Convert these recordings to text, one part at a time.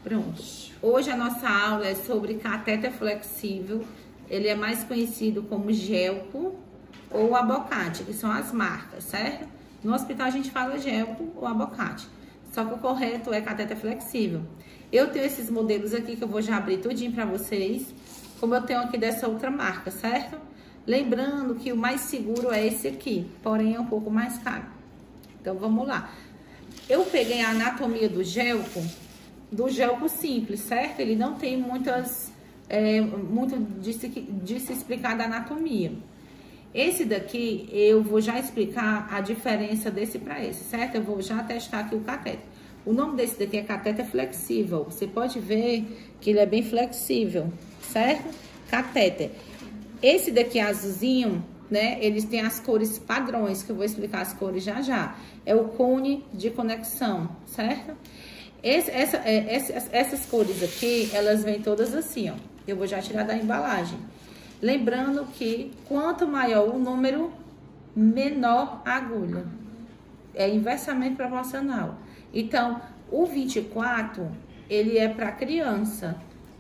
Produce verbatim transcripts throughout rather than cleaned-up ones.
Pronto. Hoje a nossa aula é sobre catéter flexível. Ele é mais conhecido como Gelco ou Abocate, que são as marcas, certo? No hospital a gente fala Gelco ou Abocate. Só que o correto é catéter flexível. Eu tenho esses modelos aqui que eu vou já abrir tudinho pra vocês, como eu tenho aqui dessa outra marca, certo? Lembrando que o mais seguro é esse aqui, porém é um pouco mais caro. Então vamos lá. Eu peguei a anatomia do Gelco, do Gelco simples, certo? Ele não tem muitas, é, muito de se, de se explicar da anatomia. Esse daqui, eu vou já explicar a diferença desse para esse, certo? Eu vou já testar aqui o catéter. O nome desse daqui é catéter flexível. Você pode ver que ele é bem flexível, certo? Catéter. Esse daqui azulzinho, né? Eles têm as cores padrões, que eu vou explicar as cores já já. É o cone de conexão, certo? Esse, essa, é, essas, essas cores aqui, elas vêm todas assim, ó. Eu vou já tirar da embalagem. Lembrando que quanto maior o número, menor a agulha. É inversamente proporcional. Então, o vinte e quatro, ele é para criança.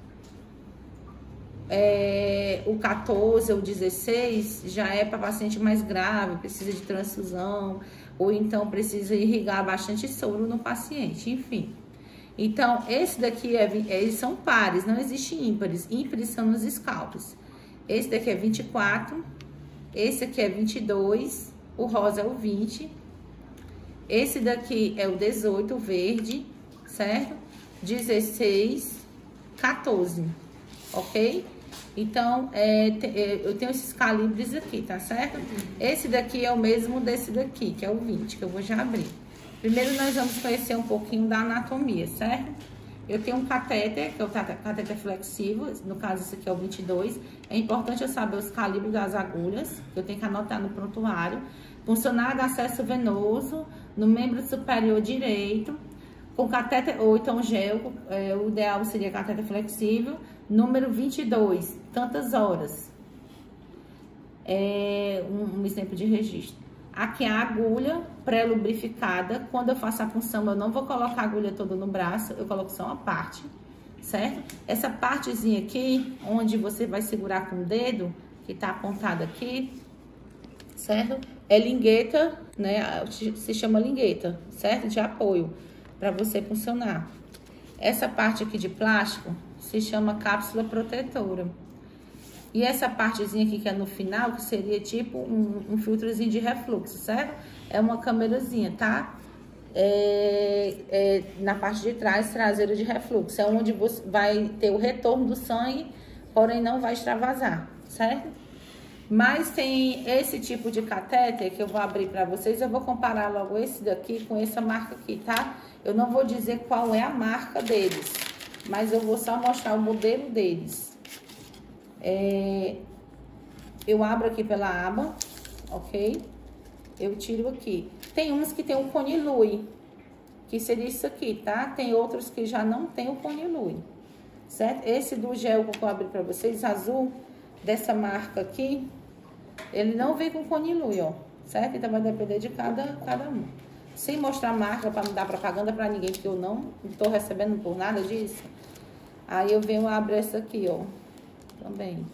É, o quatorze ou dezesseis já é para paciente mais grave, precisa de transfusão, ou então precisa irrigar bastante soro no paciente, enfim. Então, esse daqui, é, eles são pares, não existe ímpares. Ímpares são nos scalpes. Esse daqui é vinte e quatro, esse aqui é vinte e dois, o rosa é o vinte, esse daqui é o dezoito, o verde, certo? dezesseis, quatorze, ok? Então, é, eu tenho esses calibres aqui, tá certo? Esse daqui é o mesmo desse daqui, que é o vinte, que eu vou já abrir. Primeiro, nós vamos conhecer um pouquinho da anatomia, certo? Eu tenho um catéter, que é o catéter flexível, no caso esse aqui é o vinte e dois. É importante eu saber os calibres das agulhas, que eu tenho que anotar no prontuário. Funcionar de acesso venoso no membro superior direito, com catéter, ou então gel, é, o ideal seria catéter flexível, número vinte e dois, tantas horas. É um, um exemplo de registro. Aqui a agulha pré-lubrificada. Quando eu faço a punção, eu não vou colocar a agulha toda no braço, eu coloco só uma parte, certo? Essa partezinha aqui, onde você vai segurar com o dedo, que tá apontado aqui, certo? É lingueta, né? Se chama lingueta, certo? De apoio, para você funcionar. Essa parte aqui de plástico se chama cápsula protetora. E essa partezinha aqui que é no final, que seria tipo um, um filtrozinho de refluxo, certo? É uma câmerazinha, tá? É, é, na parte de trás, traseira de refluxo. É onde você vai ter o retorno do sangue, porém não vai extravasar, certo? Mas tem esse tipo de catéter que eu vou abrir pra vocês. Eu vou comparar logo esse daqui com essa marca aqui, tá? Eu não vou dizer qual é a marca deles, mas eu vou só mostrar o modelo deles. É, eu abro aqui pela aba, ok? Eu tiro aqui. Tem uns que tem o cone Lui, que seria isso aqui, tá? Tem outros que já não tem o cone Lui, certo? Esse do gel que eu abri pra vocês, azul, dessa marca aqui, ele não vem com cone Lui, ó, certo? Então vai depender de cada, cada um. Sem mostrar a marca pra não dar propaganda pra ninguém, porque eu não tô recebendo por nada disso. Aí eu venho abrir essa aqui, ó. Também.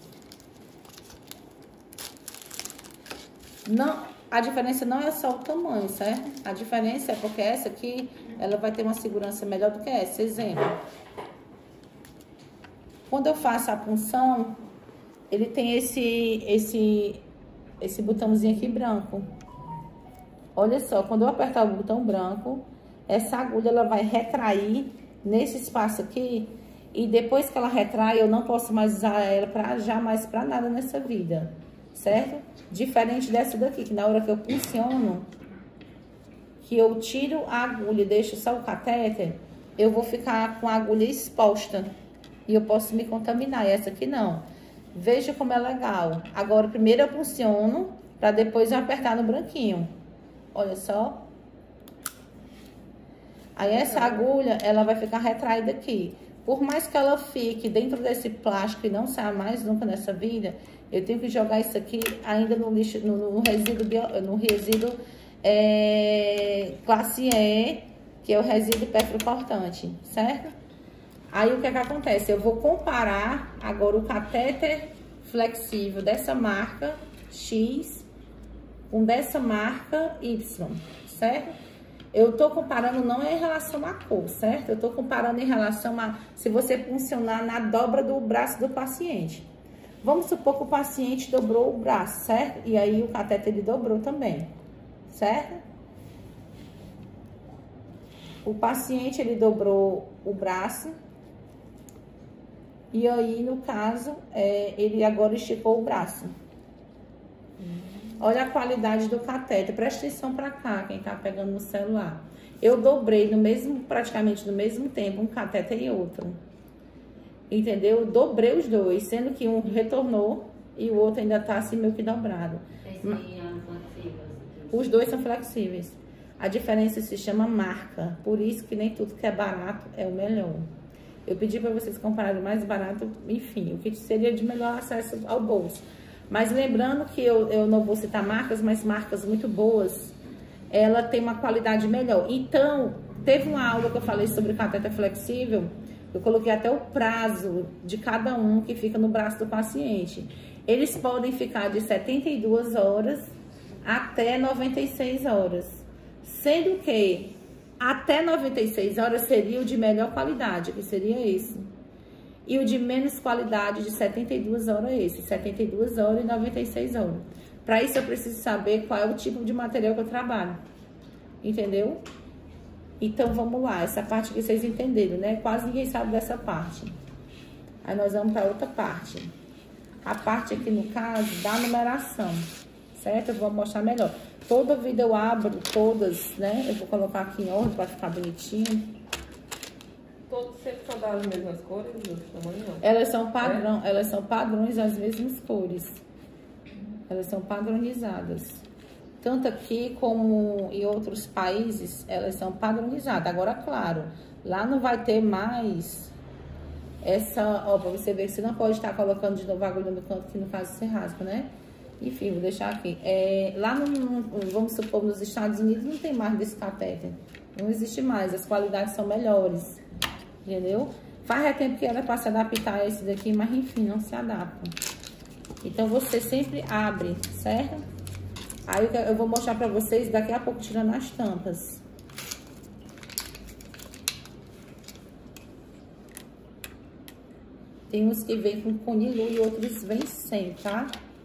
Não, a diferença não é só o tamanho, certo? A diferença é porque essa aqui, ela vai ter uma segurança melhor do que essa. Exemplo. Quando eu faço a punção, ele tem esse, esse, esse botãozinho aqui branco. Olha só, quando eu apertar o botão branco, essa agulha, ela vai retrair nesse espaço aqui. E depois que ela retrai, eu não posso mais usar ela pra, jamais para nada nessa vida, certo? Diferente dessa daqui, que na hora que eu punciono, que eu tiro a agulha e deixo só o catéter, eu vou ficar com a agulha exposta e eu posso me contaminar. E essa aqui não. Veja como é legal. Agora, primeiro eu punciono, para depois eu apertar no branquinho. Olha só. Aí essa agulha, ela vai ficar retraída aqui. Por mais que ela fique dentro desse plástico e não saia mais nunca nessa vida, eu tenho que jogar isso aqui ainda no lixo, no, no resíduo, bio, no resíduo é, classe E, que é o resíduo petrocortante, certo? Aí, o que é que acontece? Eu vou comparar agora o catéter flexível dessa marca X com dessa marca Y, certo? Eu tô comparando não é em relação à cor, certo? Eu tô comparando em relação a se você funcionar na dobra do braço do paciente. Vamos supor que o paciente dobrou o braço, certo? E aí o catéter ele dobrou também, certo? O paciente ele dobrou o braço. E aí, no caso, é, ele agora esticou o braço. Olha a qualidade do catéter. Presta atenção pra cá, quem tá pegando no celular. Eu dobrei no mesmo, praticamente no mesmo tempo, um catéter e outro. Entendeu? Eu dobrei os dois, sendo que um retornou e o outro ainda tá assim meio que dobrado. Os dois são flexíveis. A diferença se chama marca. Por isso que nem tudo que é barato é o melhor. Eu pedi para vocês comprarem o mais barato, enfim, o que seria de melhor acesso ao bolso. Mas lembrando que eu, eu não vou citar marcas, mas marcas muito boas, ela tem uma qualidade melhor. Então, teve uma aula que eu falei sobre catéter flexível, eu coloquei até o prazo de cada um que fica no braço do paciente. Eles podem ficar de setenta e duas horas até noventa e seis horas, sendo que até noventa e seis horas seria o de melhor qualidade, que seria esse. E o de menos qualidade, de setenta e duas horas, é esse. setenta e duas horas e noventa e seis horas. Para isso, eu preciso saber qual é o tipo de material que eu trabalho. Entendeu? Então, vamos lá. Essa parte que vocês entenderam, né? Quase ninguém sabe dessa parte. Aí, nós vamos para outra parte. A parte aqui, no caso, da numeração. Certo? Eu vou mostrar melhor. Toda vida eu abro todas, né? Eu vou colocar aqui em ordem para ficar bonitinho. Todos sempre são das mesmas cores, dos tamanhos? Elas são padrão, é? Elas são padrões das mesmas cores. Elas são padronizadas. Tanto aqui como em outros países, elas são padronizadas. Agora, claro, lá não vai ter mais essa... Ó, pra você ver que você não pode estar colocando de novo a agulha no canto, que no caso você rasga, né? Enfim, vou deixar aqui. É, lá, no, vamos supor, nos Estados Unidos não tem mais desse catéter. Não existe mais, as qualidades são melhores. Entendeu? Faz tempo que era para se adaptar a esse daqui, mas enfim, não se adapta. Então, você sempre abre, certo? Aí eu vou mostrar pra vocês daqui a pouco tirando as tampas. Tem uns que vem com conilu e outros vem sem, tá?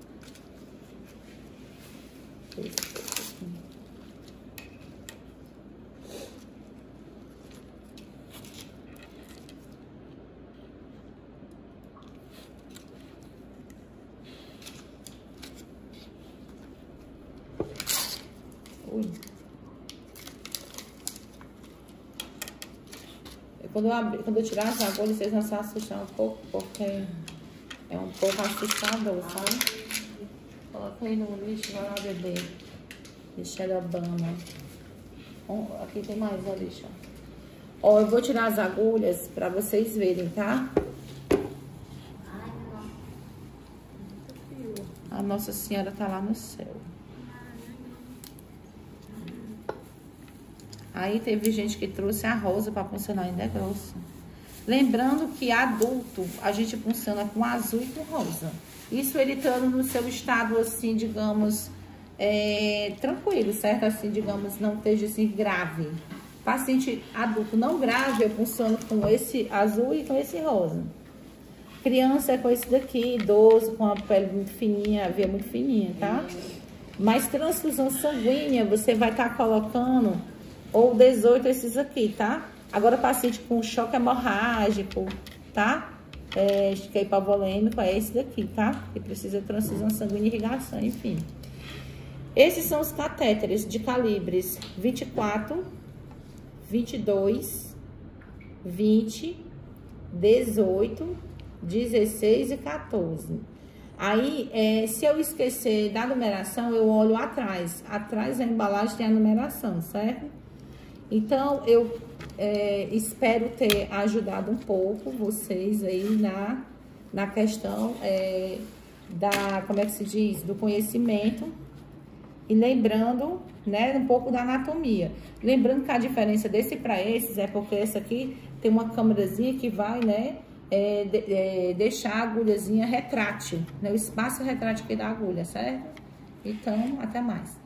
Ui. Quando eu, abrir, quando eu tirar as agulhas, vocês vão se assustar um pouco, porque é um pouco assustador, sabe? Coloca aí no lixo, vai lá beber. Michelle Obama. Aqui tem mais, ó, lixo. Ó, eu vou tirar as agulhas pra vocês verem, tá? A Nossa Senhora tá lá no céu. Aí teve gente que trouxe a rosa para funcionar, ainda é grosso. Lembrando que adulto, a gente funciona com azul e com rosa. Isso ele estando no seu estado, assim, digamos, é, tranquilo, certo? Assim, digamos, não esteja assim grave. Paciente adulto não grave, eu funciono com esse azul e com esse rosa. Criança é com esse daqui, idoso, com a pele muito fininha, a veia muito fininha, tá? Mas transfusão sanguínea, você vai estar tá colocando... ou dezoito esses aqui, tá? Agora, paciente com choque hemorrágico, tá? É, que é hipovolêmico, é esse daqui, tá? Que precisa de transfusão sanguínea, irrigação, enfim. Esses são os catéteres de calibres vinte e quatro, vinte e dois, vinte, dezoito, dezesseis e quatorze. Aí, é, se eu esquecer da numeração, eu olho atrás. Atrás da embalagem tem a numeração, certo? Então, eu é, espero ter ajudado um pouco vocês aí na, na questão é, da, como é que se diz, do conhecimento. E lembrando, né, um pouco da anatomia. Lembrando que a diferença desse para esses é porque esse aqui tem uma câmerazinha que vai, né, é, de, é, deixar a agulhazinha retrátil, né, o espaço retrátil aqui da agulha, certo? Então, até mais.